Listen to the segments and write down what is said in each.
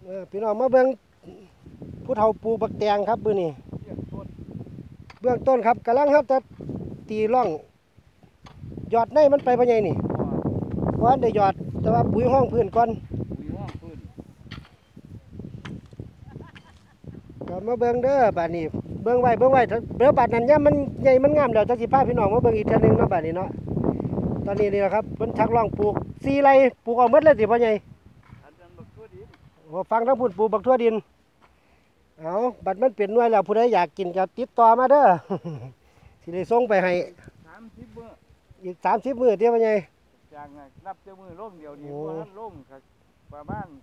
พี่น้องมาเบิ่งผู้เฒ่าปลูกบักแตงครับมื้อนี้เบื้องต้นครับกำลังครับจะตีร่องหยอดในมันไปบ่ใหญ่นี่เพราะได้หยอดแต่ว่าปุ๋ยห้องพื้นก่อนก็มาเบิ่งเด้อบัดนี้เบิ่งไว้เดี๋ยวบัดนั้นเนี่ยมันใหญ่มันงามแล้วจังสิพาพี่น้องมาเบิ่งอีกเทื่อนึงเนาะบัดนี้เนาะตอนนี้นี่แหละครับเพิ่นชักร่องปลูก4 ไร่ปลูกเอาหมดเลยสิพ่อใหญ่ฟังทั้งพูดปลูกบักทั่วดินเอาบัดมันเป็นหน่วยแล้วผู้ใดอยากกินก็ติดต่อมาเด้อ สิได้ส่งไปให้ 30 มื้ออีก30 มื้อเดี๋ยวพ่อใหญ่จากนับเจ้ามือล่มเดียวนี้ว่าท่านล่มกับประมาณ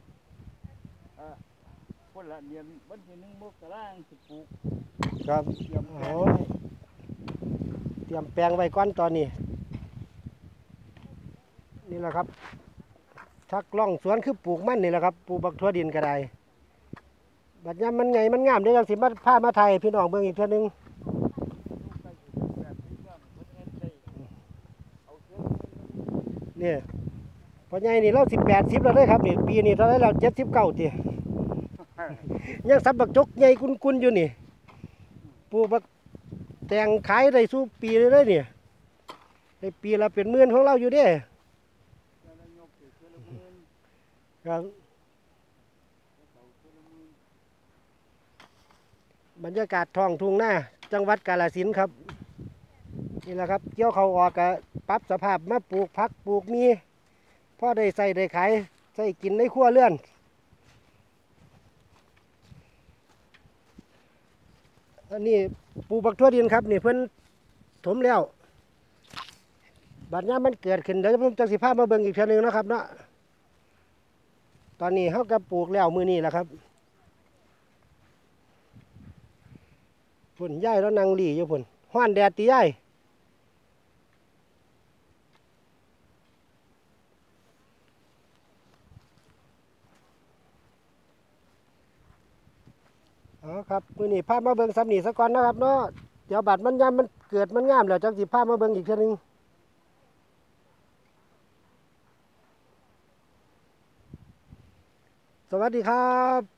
คนละเดือนวันที่1 มกราคมสิปลูกครับเตรียมแปลงไว้ก่อนตอนนี้นี่แหละครับชักล่องสวนคือปลูกมันนี่แหละครับปลูกบักทั่วดินก็ได้บัดนี้มันไงมันงามเดี๋ยวจังสิมาพามาไทยพี่น้องเบิ่งอีกเทื่อนึงเนี่ยพอใหญ่นี่เรา80แล้วเด้อครับนี่ปีนี้เท่าไหร่เรา79ติยังสับบักจกใหญ่กุนๆอยู่นี่ปลูกบักแตงขายได้สู้ปีเลยเด้อนี่ได้ปีละเป็นหมื่นของเราอยู่เด้ครับบรรยากาศท้องทุ่งนาจังหวัดกาฬสินธุ์ครับนี่แหละครับเกี่ยวเขาออกกับปรับสภาพมาปลูกผักปลูกมีพ่อได้ใส่ได้ขายใส่กินในครัวเรือนอันนี้ปลูกบักทั่วดินครับนี่เพิ่นถมแล้วบัดนี้มันเกิดขึ้นเดี๋ยวผมจะสิพามาเบิ่งอีกเทื่อนึงนะครับเนาะตอนนี้เขาก็ปลูกแล้วมือนี้แหละครับฝนย่ายแล้วนางหลีอยู่ฝนห้อนแดดตีย่ายอ๋อครับมือนี้พามาเบิ่งสำนีซะก่อนนะครับเนาะเดี๋ยวบัดมันย่ำมันเกิดมันงามแล้วจังสิพามาเบิ่งอีกเทื่อนึงสวัสดีครับ